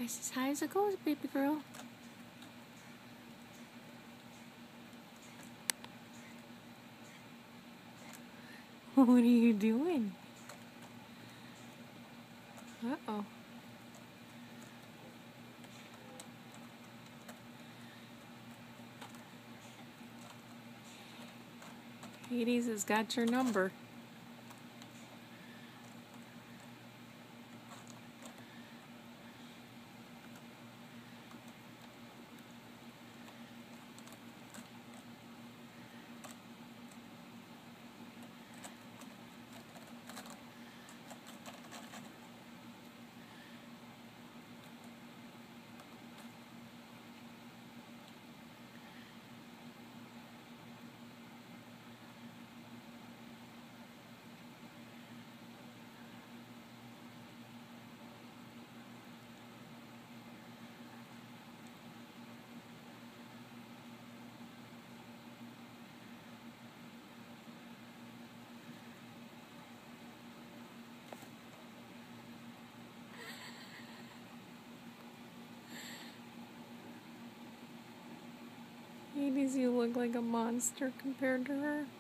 That's as high as it goes, baby girl. What are you doing? Uh-oh. Hades has got your number. Hades, you look like a monster compared to her.